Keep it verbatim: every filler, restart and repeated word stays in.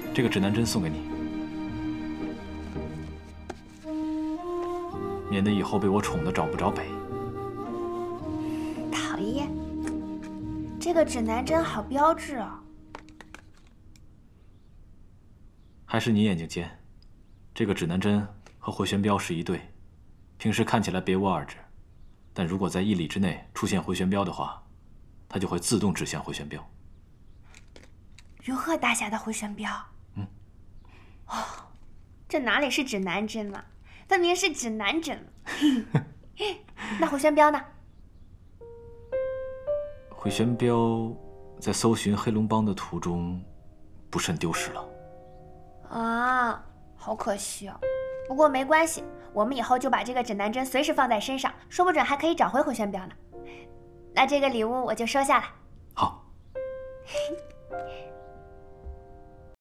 这个指南针送给你，免得以后被我宠得找不着北。 讨厌，这个指南针好标致哦。 还是你眼睛尖，这个指南针和回旋镖是一对，平时看起来别无二致，但如果在一里之内出现回旋镖的话，它就会自动指向回旋镖。 如何打下的回旋镖？ 嗯。 哦，这哪里是指南针嘛，分明是指南针。那回旋镖呢？ 回旋镖在搜寻黑龙帮的途中，不慎丢失了。 啊，好可惜哦。不过没关系，我们以后就把这个指南针随时放在身上，说不准还可以找回回旋镖呢。那这个礼物我就收下了。